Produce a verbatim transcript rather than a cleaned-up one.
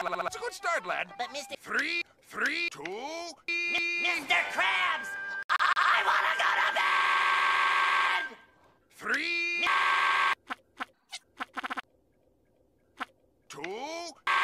That's a good start, lad. But Mister Three, three, two... Mister Krabs! I, I wanna go to bed! Three... two...